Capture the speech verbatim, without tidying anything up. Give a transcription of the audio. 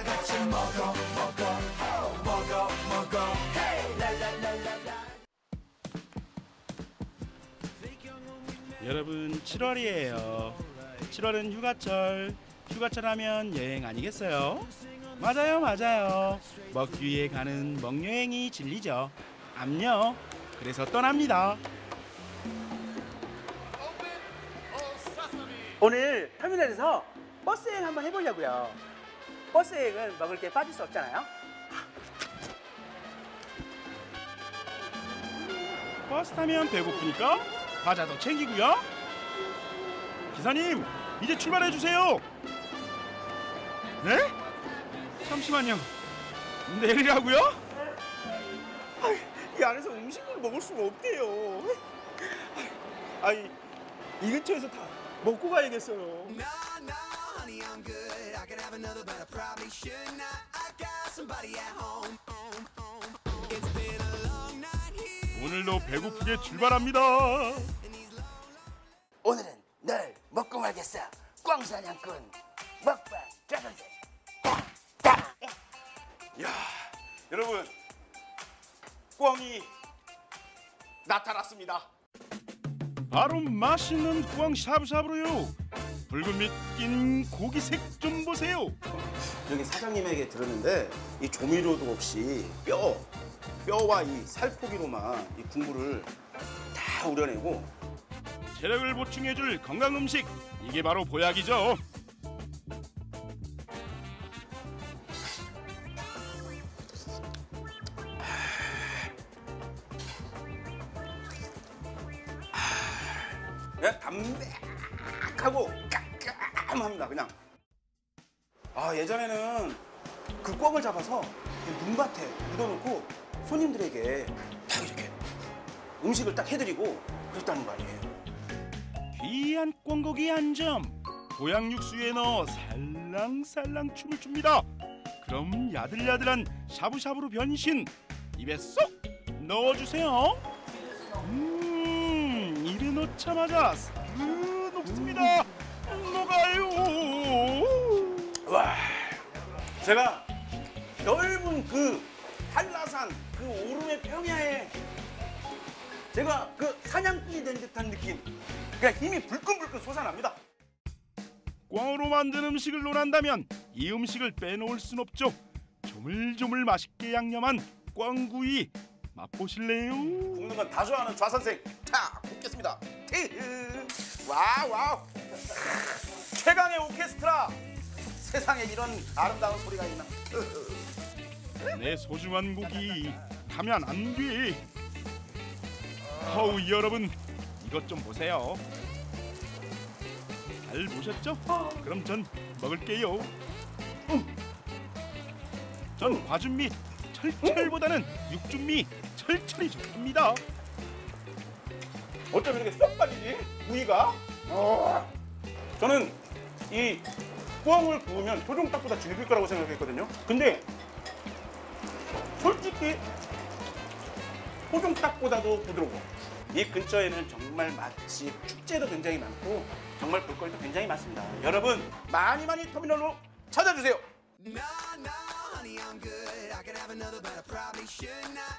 같이 먹어 먹어 먹어 먹어 hey 랄랄랄랄라. 여러분 칠월이에요. 칠월은 휴가철. 휴가철 하면 여행 아니겠어요? 맞아요 맞아요. 먹기위해 가는 먹여행이 진리죠. 암요. 그래서 떠납니다. 오늘 터미널에서 버스 여행 한번 해보려고요. 버스 여행은 먹을 게 빠질 수 없잖아요. 버스 타면 배고프니까 과자도 챙기고요. 기사님 이제 출발해 주세요. 네? 잠시만요. 내리라고요? 이 안에서 음식을 먹을 수가 없대요. 아니 이 근처에서 다 먹고 가야겠어요. 오늘도 배고프게 출발합니다. 오늘은 널 먹고 말겠어. 꽝사냥꾼 먹방 짜잔. 야, 여러분 꽝이 나타났습니다. 바로 맛있는 꽝 샤브샤브로요. 붉은 빛 낀 고기색 좀 보세요. 여기 사장님에게 들었는데 이 조미료도 없이 뼈, 뼈와 이 살코기로만 이 국물을 다 우려내고 체력을 보충해줄 건강 음식, 이게 바로 보약이죠. 그냥 담백하고 깔끔합니다. 그냥 아 예전에는 그 꿩을 잡아서 눈밭에 묻어놓고 손님들에게 딱 이렇게 음식을 딱 해드리고 그랬다는 거 아니에요. 귀한 꿩고기 한 점, 보양 육수에 넣어 살랑살랑 춤을 춥니다. 그럼 야들야들한 샤브샤브로 변신. 입에 쏙 넣어주세요. 음, 입에 넣자마자 사르르 녹습니다. 녹아요. 와, 제가 넓은 그 한라산 그 오름의 평야에 제가 그 사냥꾼이 된 듯한 느낌. 그냥 힘이 불끈불끈 솟아납니다. 꿩으로 만든 음식을 논한다면 이 음식을 빼놓을 순 없죠. 조물조물 맛있게 양념한 꿩구이 맛보실래요? 굽는 건 다 좋아하는 좌선생. 자, 굽겠습니다. 티흐. 와우 와우. 최강의 오케스트라. 세상에 이런 아름다운 소리가 있나. 내 소중한 고기 가면 안 돼. 어우 여러분 이것 좀 보세요. 잘 보셨죠? 그럼 전 먹을게요. 전 과준미 철철보다는 육준미 철철이 좋답니다. 어쩜 이렇게 쏙 빠지지? 구이가? 어. 저는 이 꿩을 구우면 토종닭보다 질길 거라고 생각했거든요. 근데 솔직히 토종닭보다도 부드러워. 이 근처에는 정말 맛집, 축제도 굉장히 많고 정말 볼거리도 굉장히 많습니다. 여러분 많이 많이 터미널로 찾아주세요. No, no, honey, I'm good. I could have another, but I probably should not.